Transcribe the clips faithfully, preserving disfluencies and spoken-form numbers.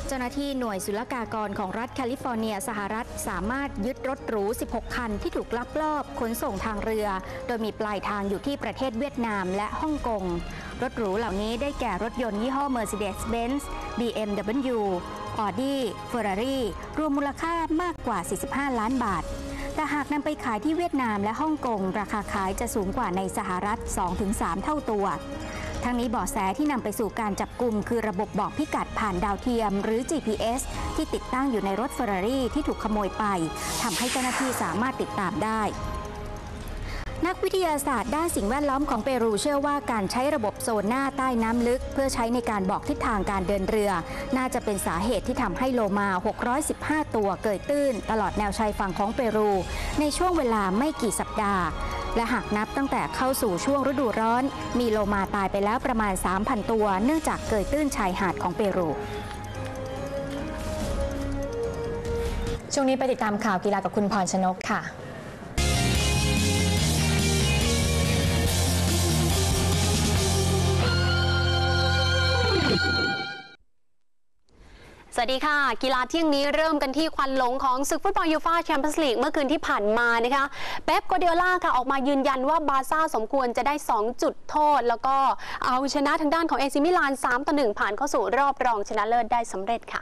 เจ้าหน้าที่หน่วยศุลกากรของรัฐแคลิฟอร์เนียสหรัฐสามารถยึดรถหรูสิบหกคันที่ถูกลักลอบขนส่งทางเรือโดยมีปลายทางอยู่ที่ประเทศเวียดนามและฮ่องกงรถหรูเหล่านี้ได้แก่รถยนต์ยี่ห้อ Mercedes-Benz บี เอ็ม ดับเบิลยู Audi Ferrari รวมมูลค่ามากกว่าสี่สิบห้าล้านบาทแต่หากนำไปขายที่เวียดนามและฮ่องกงราคาขายจะสูงกว่าในสหรัฐ สองถึงสาม เท่าตัวทั้งนี้เบาะแสที่นำไปสู่การจับกุมคือระบบบอกพิกัดผ่านดาวเทียมหรือ จี พี เอส ที่ติดตั้งอยู่ในรถเฟอร์รารี่ที่ถูกขโมยไปทำให้เจ้าหน้าที่สามารถติดตามได้นักวิทยาศาสตร์ด้านสิ่งแวดล้อมของเปรูเชื่อว่าการใช้ระบบโซน่าใต้น้ำลึกเพื่อใช้ในการบอกทิศทางการเดินเรือน่าจะเป็นสาเหตุที่ทำให้โลมาหกร้อยสิบห้าตัวเกยตื้นตลอดแนวชายฝั่งของเปรูในช่วงเวลาไม่กี่สัปดาห์และหากนับตั้งแต่เข้าสู่ช่วงฤดูร้อนมีโลมาตายไปแล้วประมาณ สามพัน ตัวเนื่องจากเกยตื้นชายหาดของเปรูช่วงนี้ไปติดตามข่าวกีฬากับคุณพรชนกค่ะสวัสดีค่ะกีฬาเที่ยงนี้เริ่มกันที่ควันหลงของศึกฟุตบอลยูฟ่าแชมเปี้ยนส์ลีกเมื่อคืนที่ผ่านมานะคะเป๊ป กวาร์ดิโอลาค่ะออกมายืนยันว่าบาร์ซ่าสมควรจะได้สองจุดโทษแล้วก็เอาชนะทางด้านของเอซิมิลาน สามต่อหนึ่ง ผ่านเข้าสู่รอบรองชนะเลิศได้สำเร็จค่ะ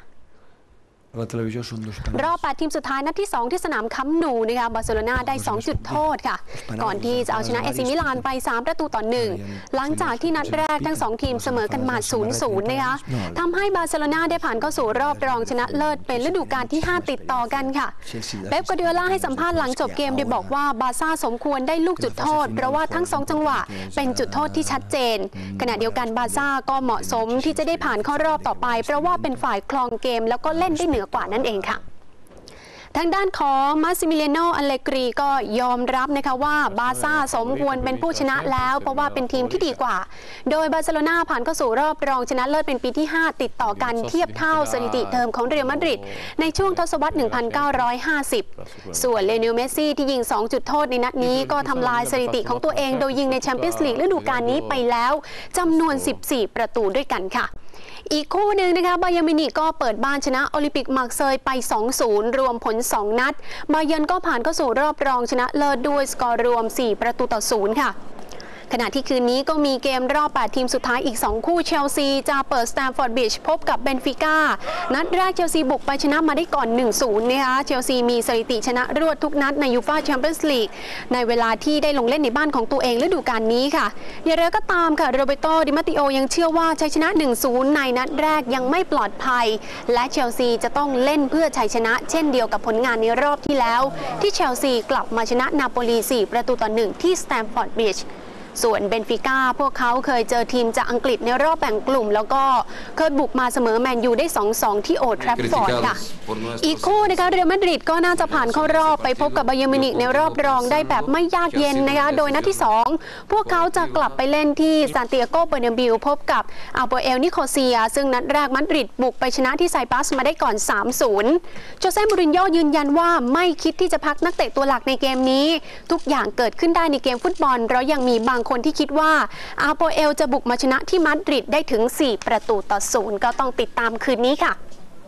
รอบแปดทีมสุดท้ายนัดที่สองที่สนามคัมป์นูนะคะบาร์เซโลนาได้สองจุดโทษค่ะก่อนที่จะเอาชนะเอซิมิลานไปสามประตูต่อหนึ่งหลังจากที่นัดแรกทั้งสองทีมเสมอกันมา ศูนย์ศูนย์ นะคะทำให้บาร์เซโลนาได้ผ่านเข้าสู่รอบรองชนะเลิศเป็นฤดูกาลที่ห้าติดต่อกันค่ะเป๊ป กวาร์ดิโอลาให้สัมภาษณ์หลังจบเกมโดยบอกว่าบาร์ซ่าสมควรได้ลูกจุดโทษเพราะว่าทั้งสองจังหวะเป็นจุดโทษที่ชัดเจนขณะเดียวกันบาร์ซ่าก็เหมาะสมที่จะได้ผ่านเข้ารอบต่อไปเพราะว่าเป็นฝ่ายครองเกมแล้วก็เล่นได้เหนือกว่านั่นเองค่ะทางด้านของมาซิมิเลียโน อัลเลกรีก็ยอมรับนะคะว่าบาร์ซ่าสมควรเป็นผู้ชนะแล้วเพราะว่าเป็นทีมที่ดีกว่าโดยบาร์เซโลนาผ่านเข้าสู่รอบรองชนะเลิศเป็นปีที่ห้าติดต่อกันเทียบเท่าสถิติเดิมของเรอัลมาดริดในช่วงทศวรรษ หนึ่งพันเก้าร้อยห้าสิบ ส่วนเลโอเนล เมสซี่ที่ยิงสองจุดโทษในนัดนี้ก็ทำลายสถิติของตัวเองโดยยิงในแชมเปี้ยนส์ลีกฤดูกาลนี้ไปแล้วจำนวนสิบสี่ประตูด้วยกันค่ะอีกคู่หนึ่งนะคะบาเยิร์นมิวนิกก็เปิดบ้านชนะโอลิมปิกมาร์เซย์ไป สองศูนย์ รวมผลสองนัดบาเยิร์นก็ผ่านเข้าสู่รอบรองชนะเลิศด้วยสกอร์รวมสี่ประตูต่อศูนย์ค่ะขณะที่คืนนี้ก็มีเกมรอบแปดทีมสุดท้ายอีกสองคู่เชลซีจะเปิดสแตมฟอร์ดบริดจ์พบกับเบนฟิก้านัดแรกเชลซีบุกไปชนะมาได้ก่อน หนึ่งศูนย์ นะคะเชลซีมีสถิติชนะรวดทุกนัดในยูฟ่าแชมเปี้ยนส์ลีกในเวลาที่ได้ลงเล่นในบ้านของตัวเองฤดูกาลนี้ค่ะอย่างไรก็ตามค่ะโรเบโต ดิมาติโอยังเชื่อว่าชัยชนะ หนึ่งศูนย์ ในนัดแรกยังไม่ปลอดภัยและเชลซีจะต้องเล่นเพื่อชัยชนะเช่นเดียวกับผลงานในรอบที่แล้วที่เชลซีกลับมาชนะนาโปลีสี่ประตูต่อหนึ่งที่สแตมฟอร์ดบริดจ์ส่วนเบนฟิก้าพวกเขาเคยเจอทีมจากอังกฤษในรอบแบ่งกลุ่มแล้วก็เคยบุกมาเสมอแมนยูได้ สองสอง ที่โอลด์แทรฟฟอร์ดค่ะอีกคู่นะคะเรอัลมาดริดก็น่าจะผ่านเข้ารอบไปพบกับบาเยิร์นมิวนิกในรอบรองได้แบบไม่ยากเย็นนะคะโดยนัดที่สองพวกเขาจะกลับไปเล่นที่ซานติอาโกเบอร์นาบิวพบกับอัลโบเอลนิโคเซียซึ่งนัดแรกมาดริดบุกไปชนะที่ไซปรัสมาได้ก่อน สามศูนย์ โจเซ่ มูรินโญ่ยืนยันว่าไม่คิดที่จะพักนักเตะตัวหลักในเกมนี้ทุกอย่างเกิดขึ้นได้ในเกมฟุตบอลเพราะยังมีบางคนที่คิดว่าอาโปเอลจะบุกมาชนะที่มาดริดได้ถึงสี่ประตูต่อศูนย์ก็ต้องติดตามคืนนี้ค่ะ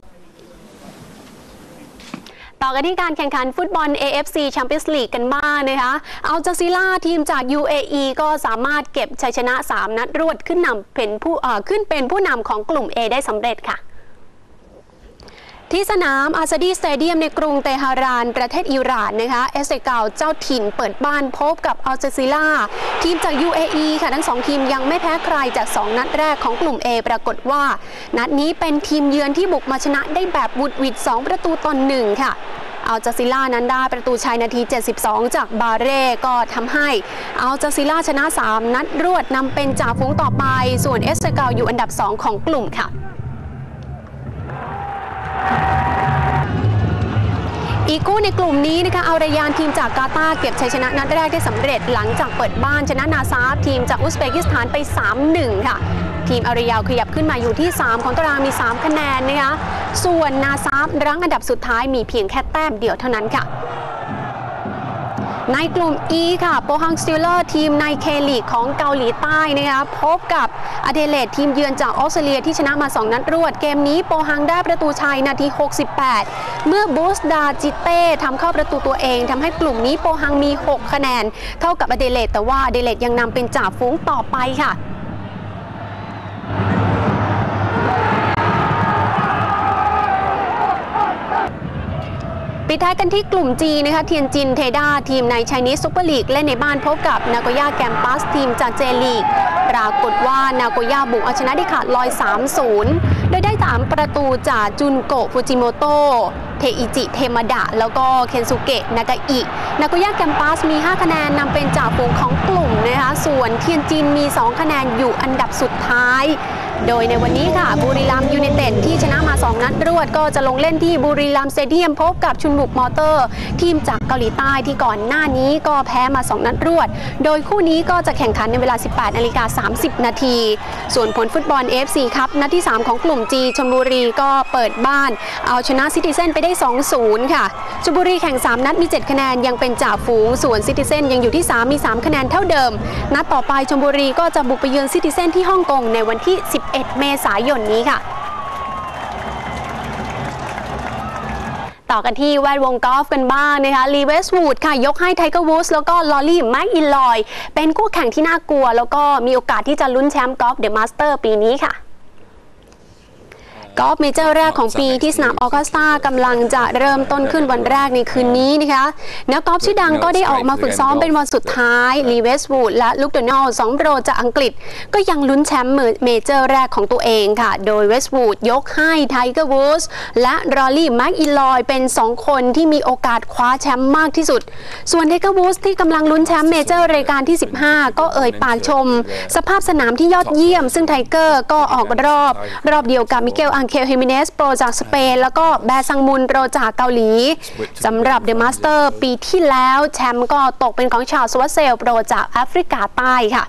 ต่อกันที่การแข่งขันฟุตบอล เอ เอฟ ซี Champions League กันบ้างนะคะอัลจาซิล่าทีมจาก ยู เอ อี ก็สามารถเก็บชัยชนะสามนัดรวดขึ้นนำเป็นผู้เอ่อขึ้นเป็นผู้นำของกลุ่ม A ได้สำเร็จค่ะที่สนามอาซาดีสเตเดียมในกรุงเตหะรานประเทศอิหร่านนะคะเอสเตเกาเจ้าถิ่นเปิดบ้านพบกับอัลจาซิล่าทีมจาก ยู เอ อี ค่ะทั้งสองทีมยังไม่แพ้ใครจากสองนัดแรกของกลุ่ม A ปรากฏว่านัดนี้เป็นทีมเยือนที่บุกมาชนะได้แบบบุดหวิดสองประตูต่อหนึ่งค่ะอัลจาซิล่านั้นได้ประตูชัยนาทีเจ็ดสิบสองจากบาเร่ก็ทำให้อัลจาซิล่าชนะสามนัดรวดนำเป็นจ่าฝูงต่อไปส่วนเอสเตเกาอยู่อันดับสองของกลุ่มค่ะอีกคู่ในกลุ่มนี้นะคะอัลรายานทีมจากกาตาร์เก็บชัยชนะนัดแรกได้สำเร็จหลังจากเปิดบ้านชนะนาซาฟทีมจากอุซเบกิสถานไป สามหนึ่ง ค่ะทีมอัลรายาขยับขึ้นมาอยู่ที่สามของตารางมีสามคะแนนนะคะส่วนนาซาฟรั้งอันดับสุดท้ายมีเพียงแค่แต้มเดียวเท่านั้นค่ะในกลุ่ม E ค่ะโปฮังสติลเลอร์ทีมในเคลีกของเกาหลีใต้นะคะพบกับอเดเลดทีมเยือนจากออสเตรเลียที่ชนะมาสองนัดรวดเกมนี้โปฮังได้ประตูชัยนาทีหกสิบแปดเมื่อบูสดาจิเต้ทำเข้าประตูตัวเองทำให้กลุ่มนี้โปฮังมีหกคะแนนเท่ากับอเดเลดแต่ว่าอเดเลดยังนำเป็นจ่าฝูงต่อไปค่ะปิดท้ายกันที่กลุ่ม G นะคะเทียนจินเทด้าทีมใน Chinese Super League เล่นในบ้านพบกับนาโกย่าแกมปัสทีมจากเจลีกปรากฏว่านาโกย่าบุกเอาชนะได้ขาดลอย สามศูนย์ โดยได้สามประตูจากจุนโกะฟูจิโมโตะเทอิจิเทมาดะแล้วก็เคนซุเกะนากาอินาโกย่าแกมปัสมีห้าคะแนนนำเป็นจ่าฝูงของกลุ่มนะคะส่วนเทียนจินมีสองคะแนนอยู่อันดับสุดท้ายโดยในวันนี้ค่ะบุรีรัมย์ยูไนเต็ดที่ชนะมาสองนัดรวดก็จะลงเล่นที่บุรีรัมย์สเตเดียมพบกับชุนบุกมอเตอร์ทีมจากเกาหลีใต้ที่ก่อนหน้านี้ก็แพ้มาสองนัดรวดโดยคู่นี้ก็จะแข่งขันในเวลา สิบแปดนาฬิกาสามสิบนาทีส่วนผลฟุตบอล เอ เอฟ ซี ครับนัดที่สามของกลุ่ม G ชลบุรีก็เปิดบ้านเอาชนะซิติเซนไปได้ สองศูนย์ ค่ะชลบุรีแข่งสามนัดมีเจ็ดคะแนนยังเป็นจ่าฝูงส่วนซิติเซนยังอยู่ที่สามมีสามคะแนนเท่าเดิมนัดต่อไปชลบุรีก็จะบุกไปเยือนซิติเซนที่ฮ่องกงในวันที่สิบเอ็ดเมษายนนี้ค่ะต่อกันที่แวดวงกอล์ฟกันบ้างนะคะลีเวสวูดค่ะยกให้ไทเกอร์วูดส์แล้วก็ลอรี่แม็กอินลอยเป็นคู่แข่งที่น่ากลัวแล้วก็มีโอกาสที่จะลุ้นแชมป์กอล์ฟเดอะมาสเตอร์ปีนี้ค่ะกอล์ฟเมเจอร์แรกของปีที่สนามออกัสตากำลังจะเริ่มต้นขึ้นวันแรกในคืนนี้นะคะนักกอล์ฟชื่อดังก็ได้ออกมาฝึกซ้อมเป็นวันสุดท้ายลีเวสวูดและลุคโดนัลด์สองโปรจากอังกฤษก็ยังลุ้นแชมป์เมเจอร์แรกของตัวเองค่ะโดยเวสวูดยกให้ไทเกอร์วูดส์และรอรี่แม็กอินลอยเป็นสองคนที่มีโอกาสคว้าแชมป์มากที่สุดส่วนไทเกอร์วูดส์ที่กำลังลุ้นแชมป์เมเจอร์รายการที่สิบห้าก็เอ่ยปากชมสภาพสนามที่ยอดเยี่ยมซึ่งไทเกอร์ก็ออกรอบรอบเดียวกับมิเกลอังเคลเฮมิเนสโปรจากสเปนแล้วก็แบซังมุนโปรจากเกาหลีสำหรับเดอะมาสเตอร์ปีที่แล้วแชมป์ก็ตกเป็นของชาวสวัสเซลโปรจากแอฟริกาใต้ค่ะ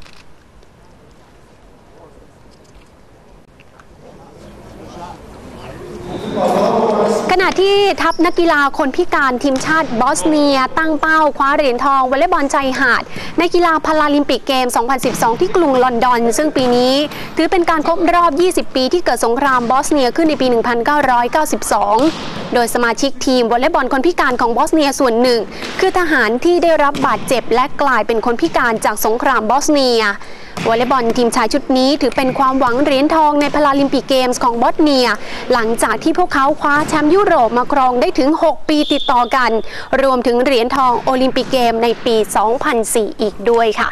ขณะที่ทัพนักกีฬาคนพิการทีมชาติบอสเนียตั้งเป้าคว้าเหรียญทองวอลเลย์บอลชายหาดในกีฬาพาราลิมปิกเกม สองพันสิบสอง ที่กรุงลอนดอนซึ่งปีนี้ถือเป็นการครบรอบ ยี่สิบ ปีที่เกิดสงครามบอสเนียขึ้นในปี หนึ่งพันเก้าร้อยเก้าสิบสอง โดยสมาชิกทีมวอลเลย์บอลคนพิการของบอสเนียส่วนหนึ่งคือทหารที่ได้รับบาดเจ็บและกลายเป็นคนพิการจากสงครามบอสเนียวอลเลย์บอลทีมชายชุดนี้ถือเป็นความหวังเหรียญทองในพาราลิมปิกเกมส์ของบอสเนียหลังจากที่พวกเขาคว้าแชมป์ยุโรปมาครองได้ถึงหกปีติดต่อกันรวมถึงเหรียญทองโอลิมปิกเกมในปี สองพันสี่ อีกด้วยค่ะ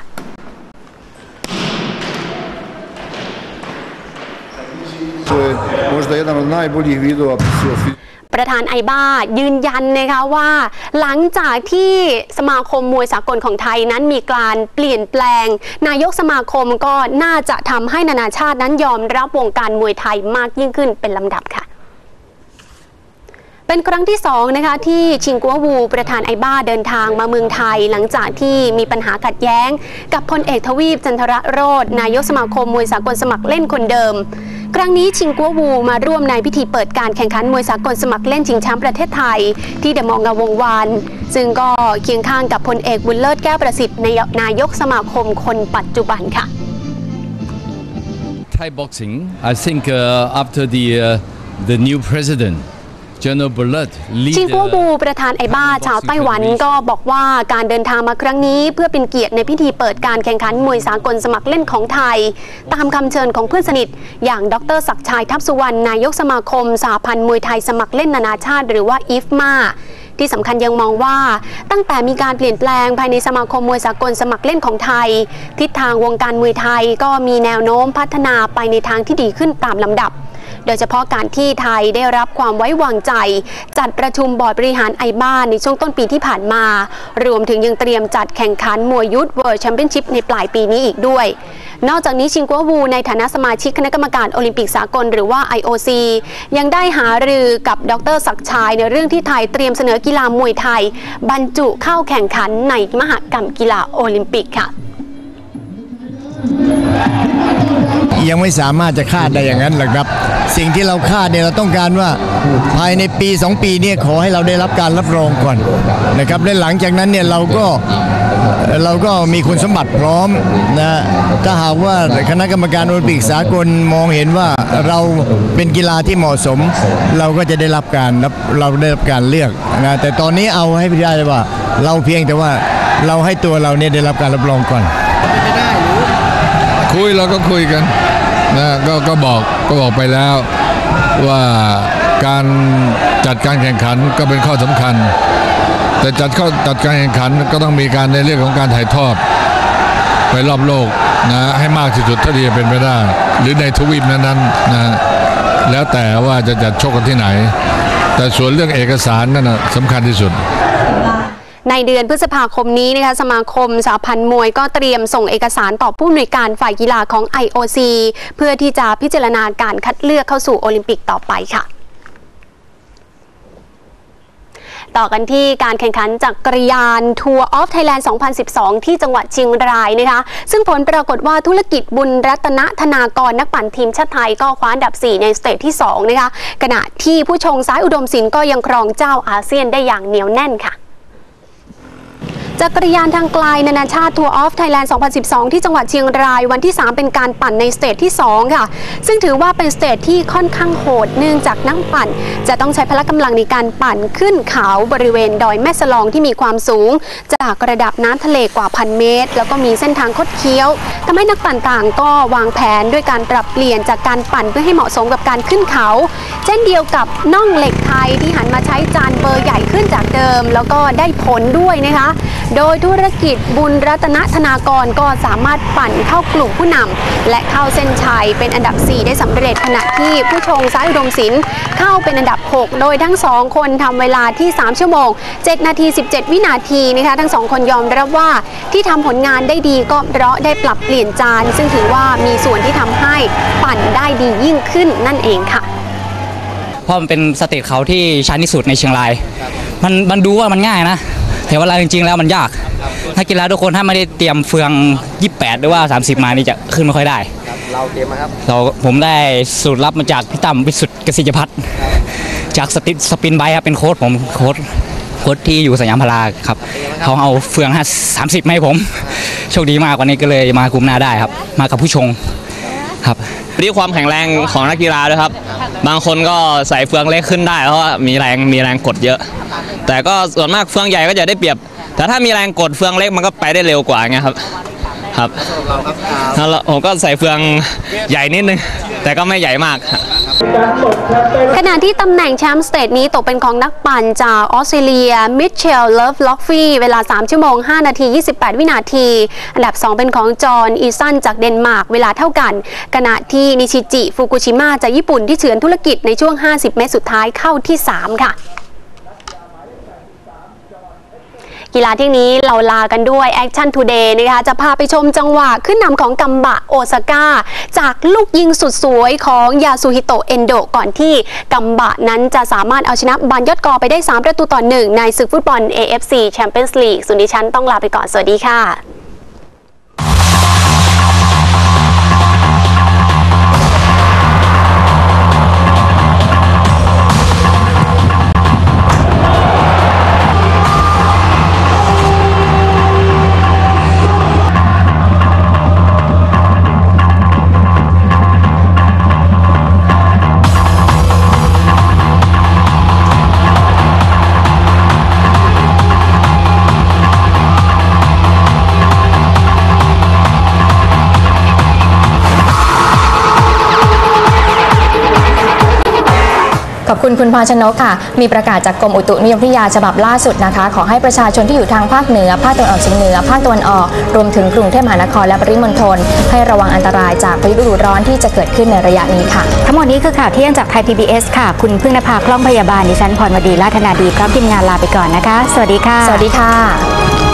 ประธานไอบ้ายืนยันนะคะว่าหลังจากที่สมาคมมวยสากลของไทยนั้นมีการเปลี่ยนแปลงนายกสมาคมก็น่าจะทำให้นานาชาตินั้นยอมรับวงการมวยไทยมากยิ่งขึ้นเป็นลำดับค่ะเป็นครั้งที่สองนะคะที่ชิงกัววูประธานไอบ้าเดินทางมาเมืองไทยหลังจากที่มีปัญหาขัดแย้งกับพลเอกทวีปจันทรโรจน์นายกสมาคมมวยสากลสมัครเล่นคนเดิมครั้งนี้ชิงกัววูมาร่วมในพิธีเปิดการแข่งขันมวยสากลสมัครเล่นชิงแชมป์ประเทศไทยที่เดอะมอลล์งามวงวานซึ่งก็เคียงข้างกับพลเอกบุญเลิศแก้วประสิทธิ์นายกสมาคมคนปัจจุบันค่ะ Thai boxing I think uh, after the uh, the new presidentชิงกัววูประธานไอบ้าชาวไต้หวันก็บอกว่าการเดินทางมาครั้งนี้เพื่อเป็นเกียรติในพิธีเปิดการแข่งขันมวยสากลสมัครเล่นของไทยตามคำเชิญของเพื่อนสนิทอย่างดร.ศักดิ์ชัยทัพสุวรรณนายกสมาคมสหพันธ์มวยไทยสมัครเล่นนานาชาติหรือว่าอิฟมาที่สำคัญยังมองว่าตั้งแต่มีการเปลี่ยนแปลงภายในสมาคมมวยสากลสมัครเล่นของไทยทิศทางวงการมวยไทยก็มีแนวโน้มพัฒนาไปในทางที่ดีขึ้นตามลำดับโดยเฉพาะการที่ไทยได้รับความไว้วางใจจัดประชุมบอร์ดบริหารไอบ้าในช่วงต้นปีที่ผ่านมารวมถึงยังเตรียมจัดแข่งขันมวยยุทธเวิลด์แชมเปี้ยนชิพในปลายปีนี้อีกด้วยนอกจากนี้ชิงกัววูในฐานะสมาชิกคณะกรรมการโอลิมปิกสากลหรือว่า ไอ โอ ซี ยังได้หารือกับดร.ศักดิ์ชัยในเรื่องที่ไทยเตรียมเสนอกีฬามวยไทยบรรจุเข้าแข่งขันในมหกรรมกีฬาโอลิมปิกค่ะยังไม่สามารถจะคาดได้อย่างนั้นหรอกครับสิ่งที่เราคาดเนี่ยเราต้องการว่าภายในปีสองปีนี้ขอให้เราได้รับการรับรองก่อนนะครับและหลังจากนั้นเนี่ยเราก็เราก็มีคุณสมบัติพร้อมนะถ้าหากว่าคณะกรรมการโอลิมปิกสากลมองเห็นว่าเราเป็นกีฬาที่เหมาะสมเราก็จะได้รับการรับเราได้รับการเลือกนะแต่ตอนนี้เอาให้พิจารณาว่าเราเพียงแต่ว่าเราให้ตัวเราเนี่ยได้รับการรับรองก่อนคุยเราก็คุยกันนะก็ก็บอกก็บอกไปแล้วว่าการจัดการแข่งขันก็เป็นข้อสำคัญแต่จัดเข้าจัดการแข่งขันก็ต้องมีการในเรื่องของการถ่ายทอดไปรอบโลกนะให้มากที่สุดเท่าที่จะเป็นไปได้หรือในทวีปนั้นๆนะแล้วแต่ว่าจะจัดชกกันที่ไหนแต่ส่วนเรื่องเอกสารนั่นนะสำคัญที่สุดในเดือนพฤษภาคมนี้นะคะสมาคมสหพันธ์มวยก็เตรียมส่งเอกสารต่อผู้อำนวยการฝ่ายกีฬาของ ไอ โอ ซี เพื่อที่จะพิจารณาการคัดเลือกเข้าสู่โอลิมปิกต่อไปค่ะต่อกันที่การแข่งขันจักรยานทัวร์ออฟไทยแลนด์ สองพันสิบสอง ที่จังหวัดเชียงรายนะคะซึ่งผลปรากฏว่าธุรกิจบุญรัตนธนากรนักปั่นทีมชาติไทยก็คว้าอันดับสี่ในสเตจที่สองนะคะขณะที่ผู้ชงสายอุดมศิลป์ก็ยังครองเจ้าอาเซียนได้อย่างเหนียวแน่นค่ะจักรยานทางไกลนานาชาติทัวร์ออฟไทยแลนด์ สองพันสิบสอง ที่จังหวัดเชียงรายวันที่สามเป็นการปั่นในสเตจที่สองค่ะซึ่งถือว่าเป็นสเตจที่ค่อนข้างโหดเนื่องจากนักปั่นจะต้องใช้พละกำลังในการปั่นขึ้นเขาบริเวณดอยแม่สลองที่มีความสูงจากระดับน้ำทะเลกว่าพันเมตรแล้วก็มีเส้นทางคดเคี้ยวทำให้นักปั่นต่างก็วางแผนด้วยการปรับเปลี่ยนจากการปั่นเพื่อให้เหมาะสมกับการขึ้นเขาเช่นเดียวกับน่องเหล็กไทยที่หันมาใช้จานเบอร์ใหญ่ขึ้นจากเดิมแล้วก็ได้ผลด้วยนะคะโดยธุรกิจบุญรัตนธนากรก็สามารถปั่นเข้ากลุ่มผู้นำและเข้าเส้นชัยเป็นอันดับสี่ได้สำเร็จขณะที่ผู้ชงสายอุดมศิลป์เข้าเป็นอันดับหกโดยทั้งสองคนทำเวลาที่สามชั่วโมงเจ็ดนาทีสิบเจ็ดวินาทีนะคะทั้งสองคนยอมรับว่าที่ทำผลงานได้ดีก็เพราะได้ปรับเปลี่ยนจานซึ่งถือว่ามีส่วนที่ทำให้ปั่นได้ดียิ่งขึ้นนั่นเองค่ะเพราะมันเป็นสเตจเขาที่ชันที่สุดในเชียงรายมันมันดูว่ามันง่ายนะแต่เวลาจริงๆแล้วมันยากถ้ากีฬาทุกคนถ้าไม่ได้เตรียมเฟืองยี่สิบแปดหรือว่าสามสิบมานี่จะขึ้นไม่ค่อยได้เราเตรียมมาครับเราผมได้สูตรลับมาจากพี่ตั้มวิสุทธิ์กสิจพัฒน์จากสติสปินไบค์ครับเป็นโค้ชผมโค้ชโค้ชที่อยู่สยามพาราครับเขาเอาเฟืองสามสิบมาให้ผมโชคดีมากวันนี้ก็เลยมาคุมหน้าได้ครับมากับผู้ชงครับด้วยความแข็งแรงของนักกีฬาด้วยครับบางคนก็ใส่เฟืองเล็กขึ้นได้เพราะว่ามีแรงมีแรงกดเยอะแต่ก็ส่วนมากเฟืองใหญ่ก็จะได้เปรียบแต่ถ้ามีแรงกดเฟืองเล็กมันก็ไปได้เร็วกว่าไงครับครับแล้วผมก็ใส่เฟืองใหญ่นิดนึงแต่ก็ไม่ใหญ่มากขณะที่ตำแหน่งแชมป์สเตจนี้ตกเป็นของนักปั่นจากออสเตรเลียมิเชลเลฟล็อกฟี่เวลาสามชั่วโมงห้านาทียี่สิบแปดวินาทีอันดับสองเป็นของจอห์นอีซันจากเดนมาร์กเวลาเท่ากันขณะที่นิชิจิฟุกุชิมะจากญี่ปุ่นที่เฉือนธุรกิจในช่วงห้าสิบเมตรสุดท้ายเข้าที่สามค่ะกีฬาที่นี้เราลากันด้วย Action Today นะคะจะพาไปชมจังหวะขึ้นนำของกัมบะโอซาก้าจากลูกยิงสุดสวยของยาสุฮิโตะเอนโดก่อนที่กัมบะนั้นจะสามารถเอาชนะบานยอดกอไปได้สามประตูต่อหนึ่งในศึกฟุตบอล เอ เอฟ ซี Champions League ส่วนดิฉันต้องลาไปก่อนสวัสดีค่ะขอบคุณคุณพรชนกค่ะมีประกาศจากกรมอุตุนิยมวิทยาฉบับล่าสุดนะคะขอให้ประชาชนที่อยู่ทางภาคเหนือภาคตะวันออกเฉียงเหนือภาคตะวันออกรวมถึงกรุงเทพมหานครและปริมณฑลให้ระวังอันตรายจากพายุฤดูร้อนที่จะเกิดขึ้นในระยะนี้ค่ะทั้งหมดนี้คือข่าวเที่ยงจากไทย พี บี เอส ค่ะคุณพึ่งนภาคล่องพยาบาลดิฉันพรวดีราธนาดีพร้อมทีมงานลาไปก่อนนะคะสวัสดีค่ะสวัสดีค่ะ